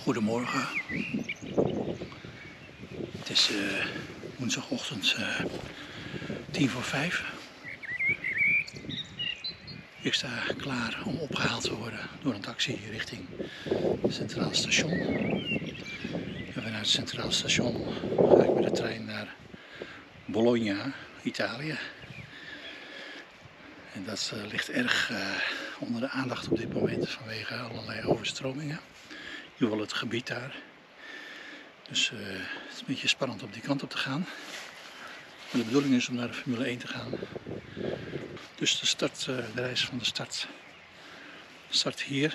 Goedemorgen. Het is woensdagochtend 4:10. Ik sta klaar om opgehaald te worden door een taxi richting het Centraal Station. En vanuit het Centraal Station ga ik met de trein naar Bologna, Italië. En dat ligt erg onder de aandacht op dit moment vanwege allerlei overstromingen. In ieder geval het gebied daar. Dus het is een beetje spannend om die kant op te gaan. Maar de bedoeling is om naar de Formule 1 te gaan. Dus de reis van de start hier.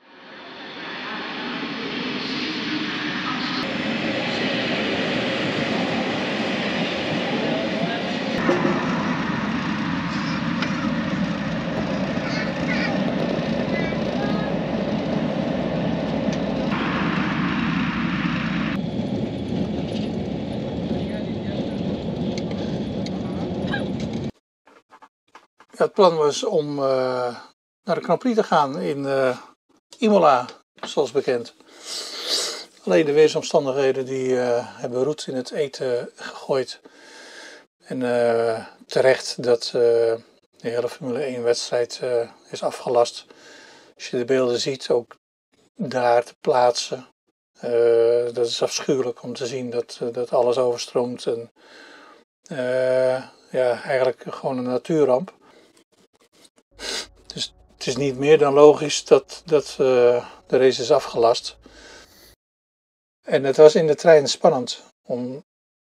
Ja, het plan was om naar de Grand Prix te gaan in Imola, zoals bekend. Alleen de weersomstandigheden die hebben roet in het eten gegooid. En terecht dat de hele Formule 1 wedstrijd is afgelast. Als je de beelden ziet, ook daar te plaatsen. Dat is afschuwelijk om te zien dat alles overstroomt. En ja, eigenlijk gewoon een natuurramp. Dus het is niet meer dan logisch dat de race is afgelast. En het was in de trein spannend, omdat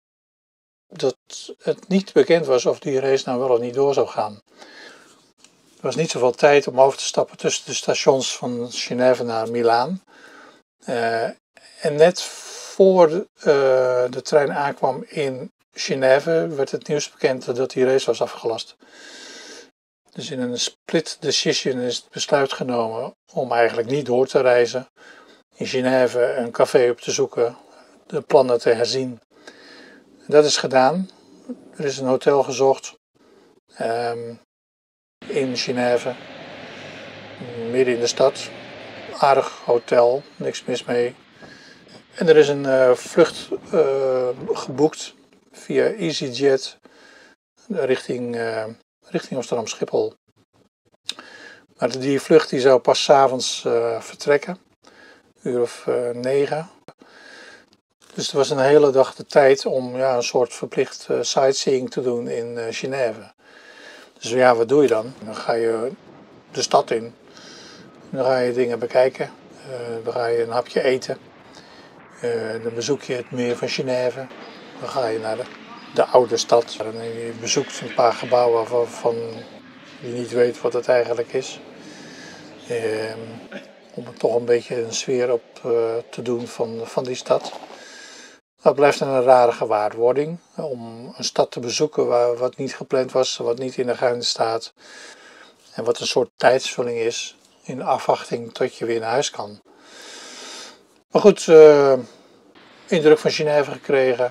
het niet bekend was of die race nou wel of niet door zou gaan. Er was niet zoveel tijd om over te stappen tussen de stations van Genève naar Milaan. En net voor de trein aankwam in Genève werd het nieuws bekend dat die race was afgelast. Dus in een split decision is het besluit genomen om eigenlijk niet door te reizen. In Genève een café op te zoeken, de plannen te herzien. Dat is gedaan. Er is een hotel gezocht in Genève, midden in de stad. Aardig hotel, niks mis mee. En er is een vlucht geboekt via EasyJet richting Amsterdam-Schiphol. Maar die vlucht die zou pas 's avonds vertrekken, een uur of 9. Dus er was een hele dag de tijd om een soort verplicht sightseeing te doen in Genève. Dus ja, wat doe je dan? Dan ga je de stad in, dan ga je dingen bekijken, dan ga je een hapje eten, dan bezoek je het meer van Genève, dan ga je naar de oude stad. En je bezoekt een paar gebouwen waarvan je niet weet wat het eigenlijk is. Om er toch een beetje een sfeer op te doen van die stad. Dat blijft een rare gewaarwording om een stad te bezoeken wat niet gepland was, wat niet in de agenda staat. En wat een soort tijdsvulling is in afwachting tot je weer naar huis kan. Maar goed, indruk van Genève gekregen.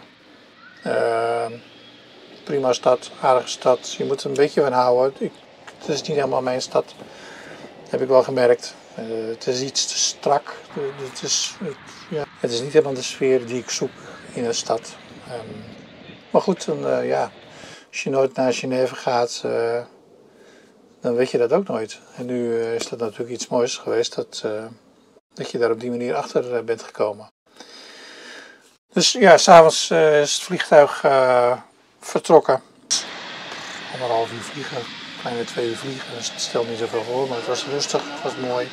Prima stad, aardige stad. Je moet er een beetje van houden. Het is niet helemaal mijn stad. Dat heb ik wel gemerkt. Het is iets te strak. Het is niet helemaal de sfeer die ik zoek in een stad. Maar goed, als je nooit naar Genève gaat, dan weet je dat ook nooit. En nu is dat natuurlijk iets moois geweest dat je daar op die manier achter bent gekomen. Dus ja, s'avonds is het vliegtuig vertrokken. 1,5 uur vliegen, kleine 2 uur vliegen. Dus het stelt niet zoveel voor, maar het was rustig, het was mooi.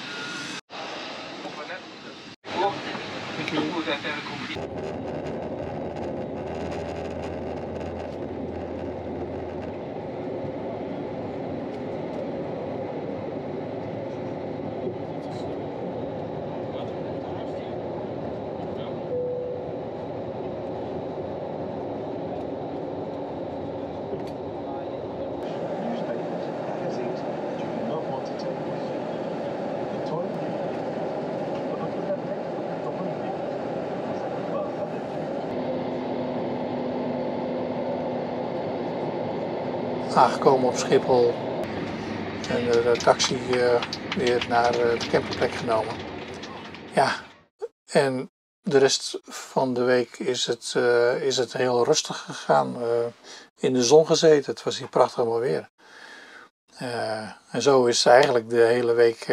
Aangekomen op Schiphol en de taxi weer naar de campingplek genomen. Ja, En de rest van de week is het heel rustig gegaan. In de zon gezeten. Het was hier prachtig mooi weer. En zo is eigenlijk de hele week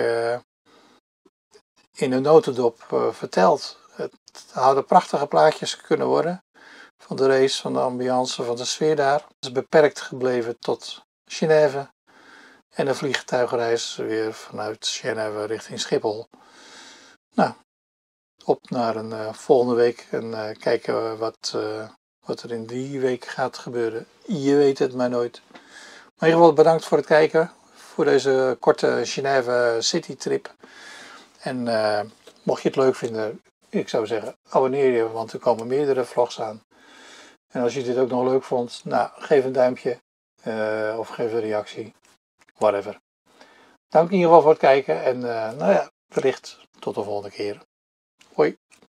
in een notendop verteld. Het hadden prachtige plaatjes kunnen worden. Van de race, van de ambiance, van de sfeer daar. Het is beperkt gebleven tot Genève. En een vliegtuigreis weer vanuit Genève richting Schiphol. Nou, op naar een volgende week en kijken wat er in die week gaat gebeuren. Je weet het maar nooit. Maar in ieder geval bedankt voor het kijken. Voor deze korte Genève City trip. En mocht je het leuk vinden, ik zou zeggen abonneer je, want er komen meerdere vlogs aan. En als je dit ook nog leuk vond, nou geef een duimpje of geef een reactie. Whatever. Dank in ieder geval voor het kijken en wellicht tot de volgende keer. Hoi.